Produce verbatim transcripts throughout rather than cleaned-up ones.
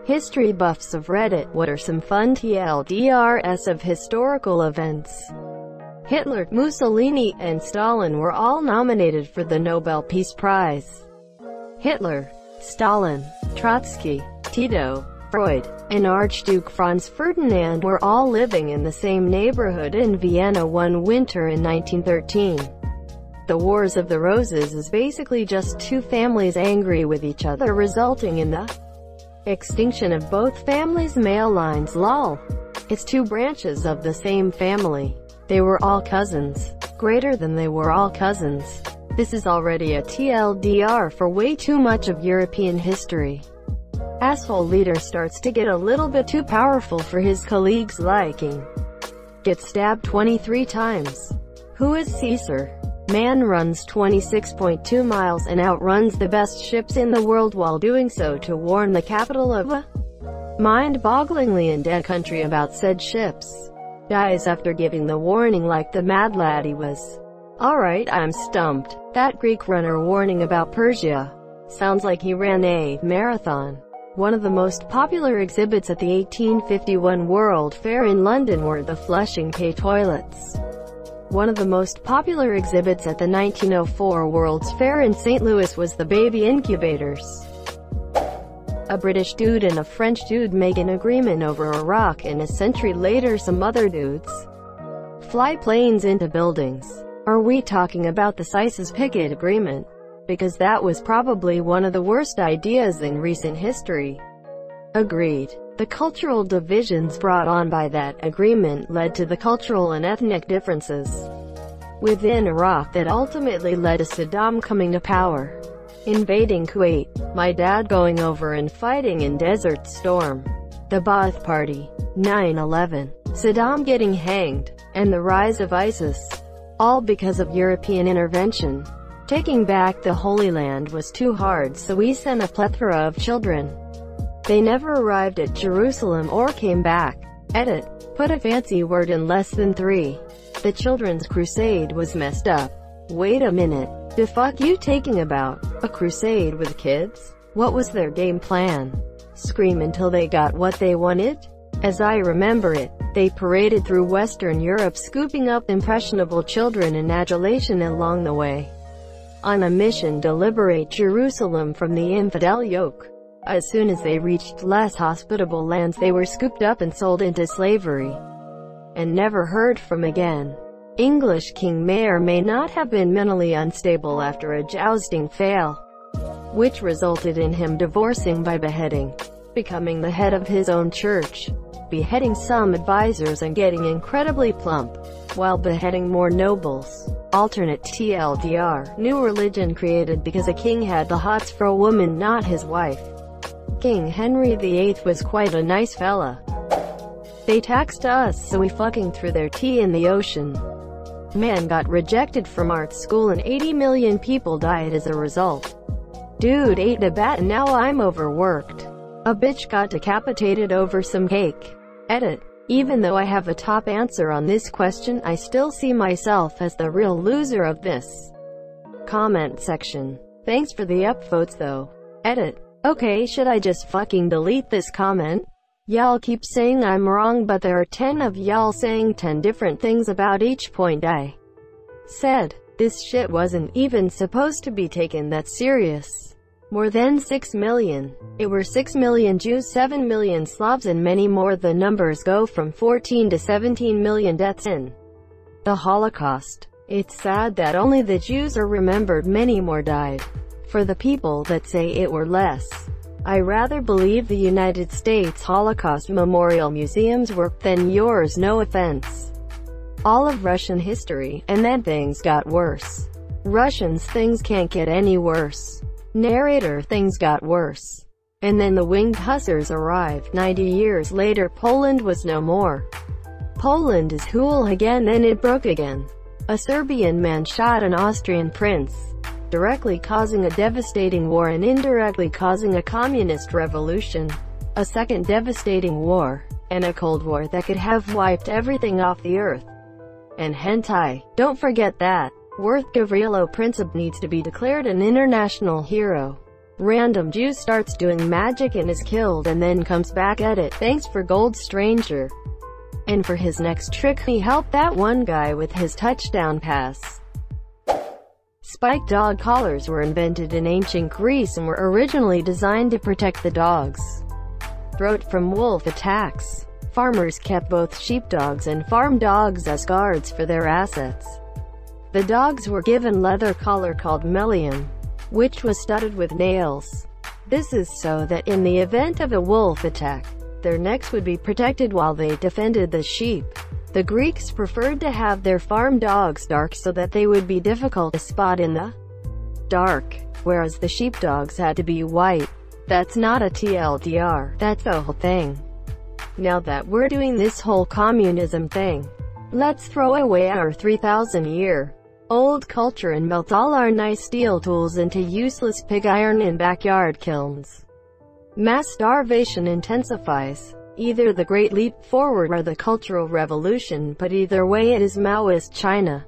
History buffs of Reddit, what are some fun T L D Rs of historical events? Hitler, Mussolini, and Stalin were all nominated for the Nobel Peace Prize. Hitler, Stalin, Trotsky, Tito, Freud, and Archduke Franz Ferdinand were all living in the same neighborhood in Vienna one winter in nineteen thirteen. The Wars of the Roses is basically just two families angry with each other, resulting in the extinction of both families' male lines. Lol. It's two branches of the same family. They were all cousins. Greater than they were all cousins. This is already a T L D R for way too much of European history. Asshole leader starts to get a little bit too powerful for his colleagues' liking. Gets stabbed twenty-three times. Who is Caesar? Man runs twenty-six point two miles and outruns the best ships in the world while doing so to warn the capital of a mind-bogglingly in dead country about said ships. Dies after giving the warning like the mad lad he was. Alright, I'm stumped. That Greek runner warning about Persia. Sounds like he ran a marathon. One of the most popular exhibits at the eighteen fifty-one World Fair in London were the Flushing K toilets. One of the most popular exhibits at the nineteen oh four World's Fair in Saint Louis was the baby incubators. A British dude and a French dude make an agreement over Iraq, and a century later some other dudes fly planes into buildings. Are we talking about the Sykes-Picot Agreement? Because that was probably one of the worst ideas in recent history. Agreed. The cultural divisions brought on by that agreement led to the cultural and ethnic differences within Iraq that ultimately led to Saddam coming to power. Invading Kuwait, my dad going over and fighting in Desert Storm, the Ba'ath Party, nine eleven, Saddam getting hanged, and the rise of ISIS. All because of European intervention. Taking back the Holy Land was too hard, so we sent a plethora of children. They never arrived at Jerusalem or came back. Edit. Put a fancy word in less than three. The Children's Crusade was messed up. Wait a minute. The fuck you taking about? A crusade with kids? What was their game plan? Scream until they got what they wanted? As I remember it, they paraded through Western Europe scooping up impressionable children in adulation along the way, on a mission to liberate Jerusalem from the infidel yoke. As soon as they reached less hospitable lands, they were scooped up and sold into slavery, and never heard from again. English king may or may not have been mentally unstable after a jousting fail, which resulted in him divorcing by beheading, becoming the head of his own church, beheading some advisors and getting incredibly plump, while beheading more nobles. Alternate T L D R, new religion created because a king had the hots for a woman, not his wife. King Henry the Eighth was quite a nice fella. They taxed us, so we fucking threw their tea in the ocean. Man got rejected from art school and eighty million people died as a result. Dude ate a bat and now I'm overworked. A bitch got decapitated over some cake. Edit. Even though I have a top answer on this question, I still see myself as the real loser of this comment section. Thanks for the upvotes though. Edit. Okay, should I just fucking delete this comment? Y'all keep saying I'm wrong, but there are ten of y'all saying ten different things about each point I said. This shit wasn't even supposed to be taken that serious. More than six million. It were six million Jews, seven million Slavs, and many more. The numbers go from fourteen to seventeen million deaths in the Holocaust. It's sad that only the Jews are remembered. Many more died. For the people that say it were less, I rather believe the United States Holocaust Memorial Museum's work than yours, no offense. All of Russian history, and then things got worse. Russians, things can't get any worse. Narrator, things got worse. And then the winged hussars arrived. ninety years later, Poland was no more. Poland is cool again, and it broke again. A Serbian man shot an Austrian prince, directly causing a devastating war and indirectly causing a communist revolution, a second devastating war, and a Cold War that could have wiped everything off the earth. And hentai. Don't forget that. Worth Gavrilo Princip needs to be declared an international hero. Random Jew starts doing magic and is killed and then comes back at it. Thanks for Gold Stranger. And for his next trick he helped that one guy with his touchdown pass. Spiked dog collars were invented in ancient Greece and were originally designed to protect the dog's throat from wolf attacks. Farmers kept both sheepdogs and farm dogs as guards for their assets. The dogs were given leather collar called melion, which was studded with nails. This is so that in the event of a wolf attack, their necks would be protected while they defended the sheep. The Greeks preferred to have their farm dogs dark so that they would be difficult to spot in the dark, whereas the sheepdogs had to be white. That's not a T L D R, that's the whole thing. Now that we're doing this whole communism thing, let's throw away our three thousand year old culture and melt all our nice steel tools into useless pig iron in backyard kilns. Mass starvation intensifies. Either the Great Leap Forward or the Cultural Revolution, but either way it is Maoist China.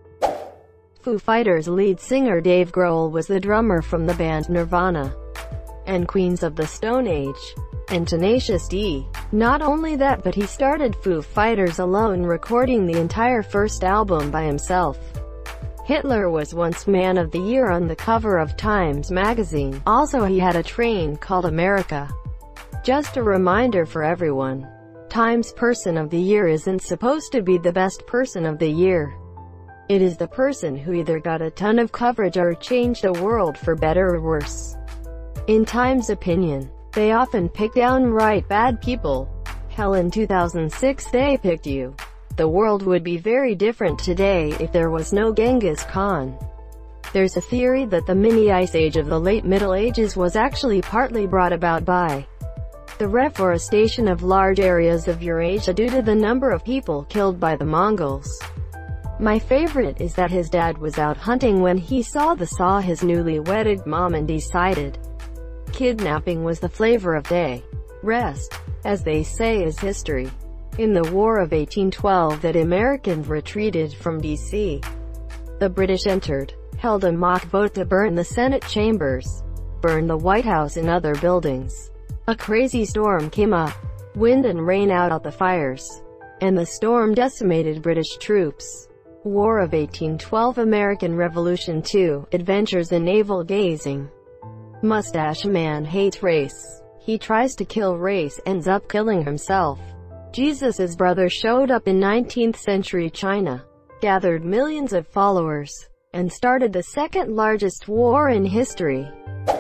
Foo Fighters lead singer Dave Grohl was the drummer from the band Nirvana and Queens of the Stone Age, and Tenacious D. Not only that, but he started Foo Fighters alone, recording the entire first album by himself. Hitler was once Man of the Year on the cover of Times magazine. Also he had a train called America. Just a reminder for everyone. Times Person of the Year isn't supposed to be the best person of the year. It is the person who either got a ton of coverage or changed the world for better or worse. In Time's opinion, they often pick downright bad people. Hell, in two thousand six they picked you. The world would be very different today if there was no Genghis Khan. There's a theory that the mini-ice age of the late Middle Ages was actually partly brought about by the reforestation of large areas of Eurasia due to the number of people killed by the Mongols. My favorite is that his dad was out hunting when he saw the saw his newly wedded mom and decided kidnapping was the flavor of day. Rest, as they say, is history. In the War of eighteen twelve that Americans retreated from D C, the British entered, held a mock vote to burn the Senate chambers, burn the White House and other buildings. A crazy storm came up, wind and rain out out the fires, and the storm decimated British troops. War of eighteen twelve American Revolution two, Adventures in Navel Gazing. Mustache Man hates race. He tries to kill race, ends up killing himself. Jesus' brother showed up in nineteenth century China, gathered millions of followers, and started the second largest war in history.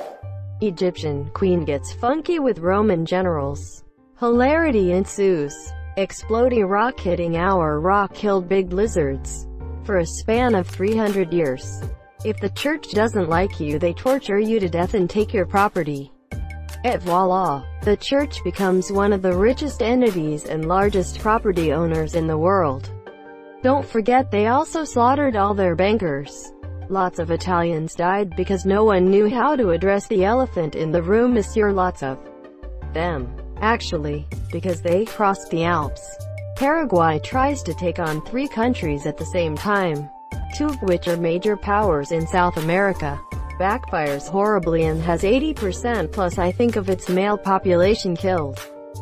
Egyptian queen gets funky with Roman generals. Hilarity ensues. Exploding rock hitting our rock killed big lizards for a span of three hundred years. If the church doesn't like you, they torture you to death and take your property. Et voila! The church becomes one of the richest entities and largest property owners in the world. Don't forget they also slaughtered all their bankers. Lots of Italians died because no one knew how to address the elephant in the room, monsieur. Lots of them, actually, because they crossed the Alps. Paraguay tries to take on three countries at the same time, two of which are major powers in South America. Backfires horribly and has eighty percent plus I think of its male population killed.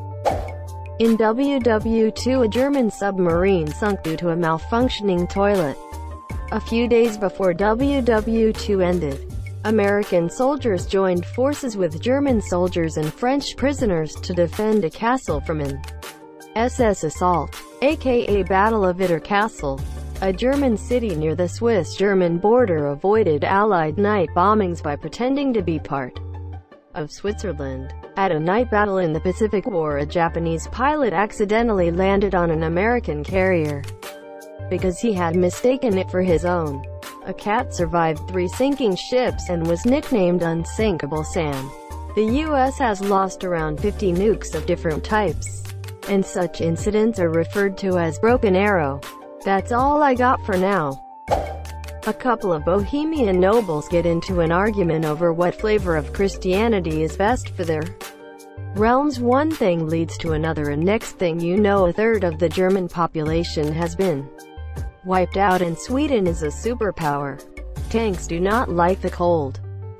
In W W two, a German submarine sunk due to a malfunctioning toilet. A few days before W W two ended, American soldiers joined forces with German soldiers and French prisoners to defend a castle from an S S assault, aka Battle of Itter Castle. A German city near the Swiss-German border avoided Allied night bombings by pretending to be part of Switzerland. At a night battle in the Pacific War, a Japanese pilot accidentally landed on an American carrier because he had mistaken it for his own. A cat survived three sinking ships and was nicknamed Unsinkable Sam. The U S has lost around fifty nukes of different types, and such incidents are referred to as Broken Arrow. That's all I got for now. A couple of Bohemian nobles get into an argument over what flavor of Christianity is best for their realms. One thing leads to another, and next thing you know, a third of the German population has been wiped out and Sweden is a superpower. Tanks do not like the cold.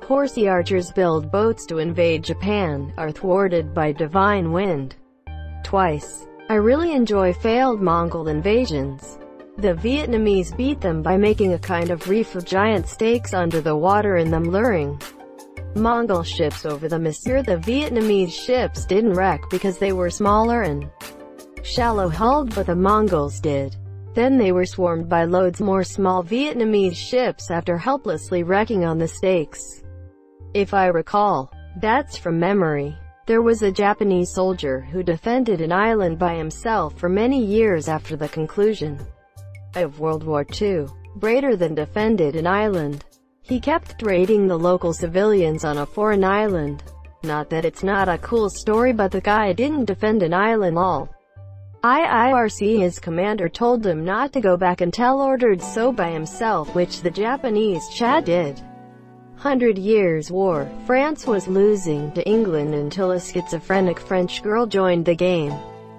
Corsi archers build boats to invade Japan, are thwarted by divine wind. Twice. I really enjoy failed Mongol invasions. The Vietnamese beat them by making a kind of reef of giant stakes under the water and them luring Mongol ships over them. Monsieur, the Vietnamese ships didn't wreck because they were smaller and shallow-hulled, but the Mongols did. Then they were swarmed by loads more small Vietnamese ships after helplessly wrecking on the stakes. If I recall, that's from memory. There was a Japanese soldier who defended an island by himself for many years after the conclusion of World War Two. Greater than defended an island. He kept raiding the local civilians on a foreign island. Not that it's not a cool story, but the guy didn't defend an island lol. I I R C his commander told him not to go back until ordered so by himself, which the Japanese Chad did. Hundred Years' War. France was losing to England until a schizophrenic French girl joined the game.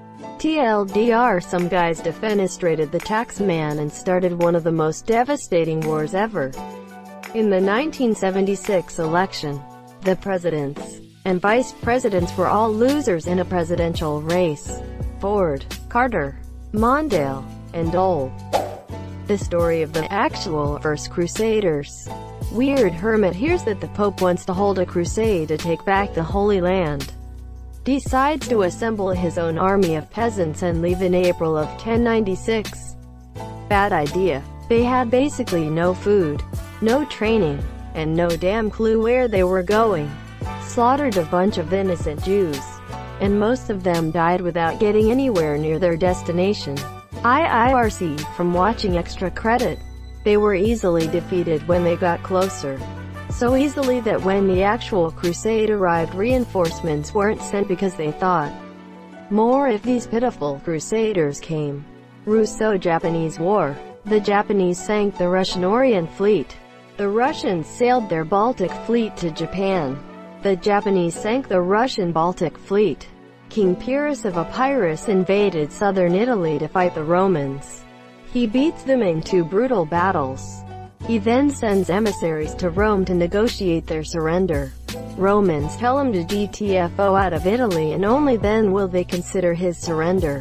T L D R, some guys defenestrated the tax man and started one of the most devastating wars ever. In the nineteen seventy-six election, the presidents and vice presidents were all losers in a presidential race. Ford, Carter, Mondale, and Dole. The story of the actual First Crusaders. Weird hermit hears that the Pope wants to hold a crusade to take back the Holy Land. Decides to assemble his own army of peasants and leave in April of ten ninety-six. Bad idea. They had basically no food, no training, and no damn clue where they were going. Slaughtered a bunch of innocent Jews, and most of them died without getting anywhere near their destination. I I R C, from watching Extra Credit. They were easily defeated when they got closer. So easily that when the actual crusade arrived, reinforcements weren't sent because they thought more if these pitiful crusaders came. Russo-Japanese War. The Japanese sank the Russian Orient Fleet. The Russians sailed their Baltic Fleet to Japan. The Japanese sank the Russian Baltic Fleet. King Pyrrhus of Epirus invaded southern Italy to fight the Romans. He beats them in two brutal battles. He then sends emissaries to Rome to negotiate their surrender. Romans tell him to G T F O out of Italy, and only then will they consider his surrender.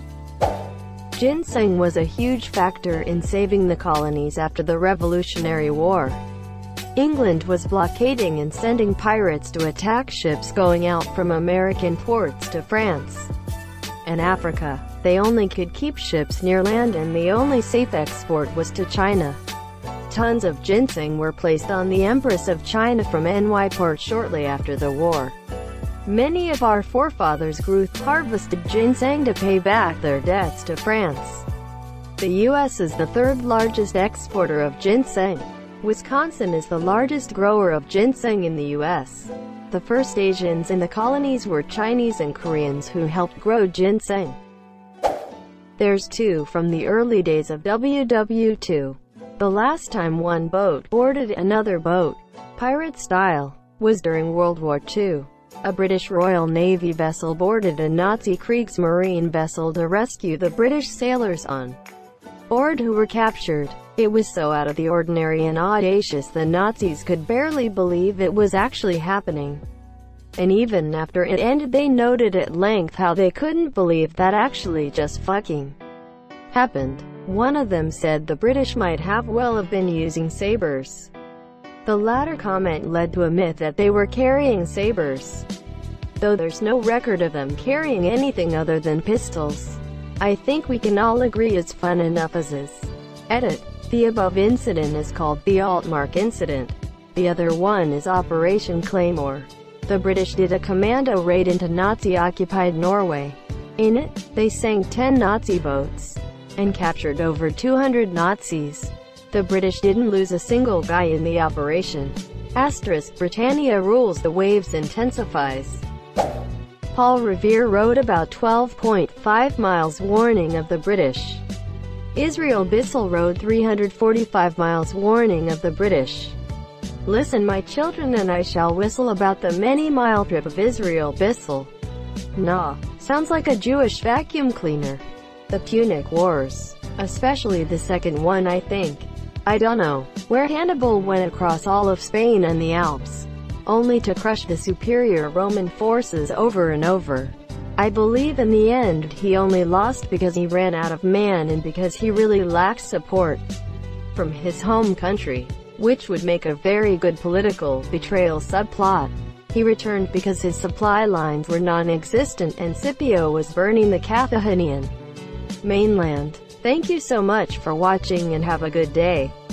Ginseng was a huge factor in saving the colonies after the Revolutionary War. England was blockading and sending pirates to attack ships going out from American ports to France and Africa. They only could keep ships near land, and the only safe export was to China. Tons of ginseng were placed on the Empress of China from N Y port shortly after the war. Many of our forefathers grew harvested ginseng to pay back their debts to France. The U S is the third largest exporter of ginseng. Wisconsin is the largest grower of ginseng in the U S. The first Asians in the colonies were Chinese and Koreans who helped grow ginseng. There's two from the early days of W W two. The last time one boat boarded another boat, pirate style, was during World War Two. A British Royal Navy vessel boarded a Nazi Kriegsmarine vessel to rescue the British sailors on board who were captured. It was so out of the ordinary and audacious the Nazis could barely believe it was actually happening. And even after it ended, they noted at length how they couldn't believe that actually just fucking happened. One of them said the British might have well have been using sabers. The latter comment led to a myth that they were carrying sabers, though there's no record of them carrying anything other than pistols. I think we can all agree it's fun enough as is. Edit. The above incident is called the Altmark incident. The other one is Operation Claymore. The British did a commando raid into Nazi-occupied Norway. In it, they sank ten Nazi boats and captured over two hundred Nazis. The British didn't lose a single guy in the operation. Asterisk, Britannia rules, the waves intensifies. Paul Revere wrote about twelve point five miles warning of the British. Israel Bissell wrote three hundred forty-five miles warning of the British. Listen, my children, and I shall whistle about the many-mile trip of Israel Bissell. Nah, sounds like a Jewish vacuum cleaner. The Punic Wars. Especially the second one, I think. I don't know, where Hannibal went across all of Spain and the Alps, only to crush the superior Roman forces over and over. I believe in the end he only lost because he ran out of man and because he really lacked support from his home country, which would make a very good political betrayal subplot. He returned because his supply lines were non-existent and Scipio was burning the Carthaginian mainland. Thank you so much for watching and have a good day.